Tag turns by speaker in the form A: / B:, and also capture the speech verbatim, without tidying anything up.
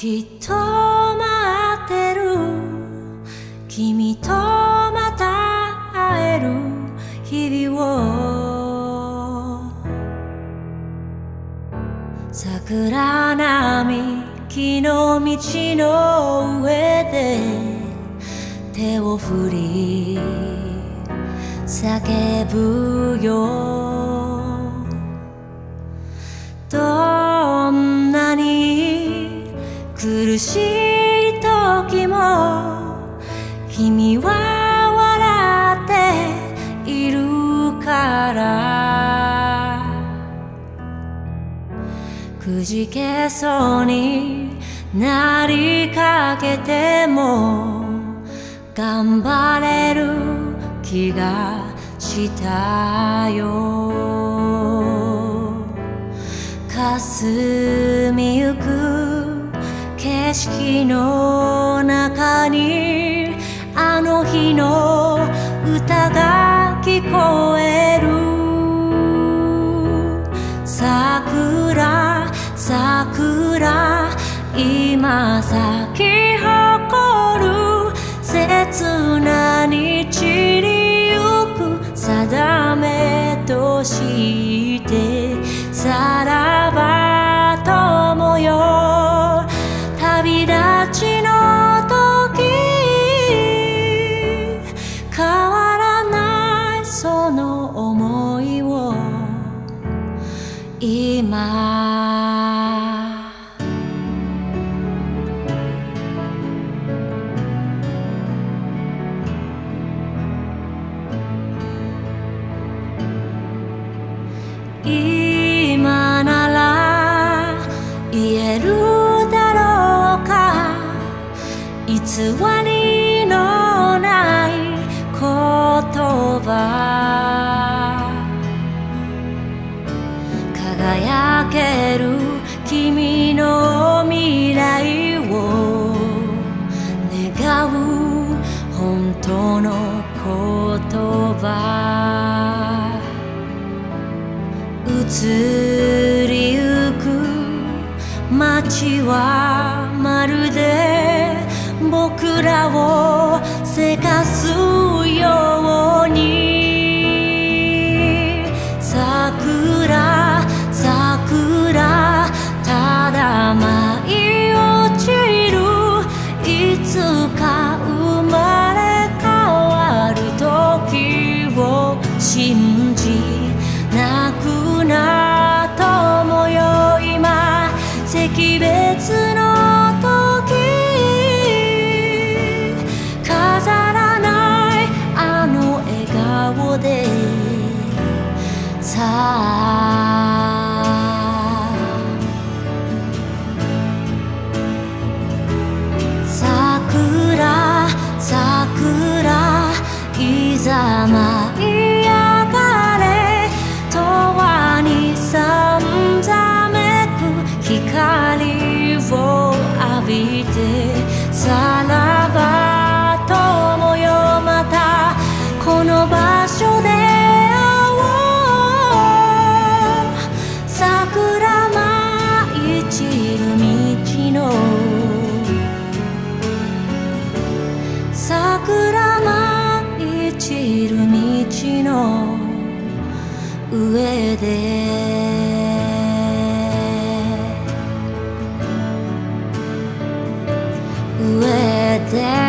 A: きっと待ってる君とまた会える日々を桜並木の道の上で手を振り叫ぶよどんなに苦しい時も君は笑っているからくじけそうになりかけても頑張れる気がしたよ霞みゆく景色の中にあの日の歌が聞こえる桜桜今咲き誇る切なに散りゆく定めとしてさらば友よ旅立ちの時変わらないその想いを今今なら言えるだろうか偽りのない言葉輝ける君の未来を願う本当の言葉移りゆく街はまるで僕らをせかすように桜桜ただ舞い落ちるいつか生まれ変わる時を信じ泣くな友よ今惜別の時飾らないあの笑顔でさあ桜桜いざ舞い上がれ永遠にさんざめく光を浴びてさらば友よまたこの場所で会おう桜舞い散る道の桜舞い散る道の上で上で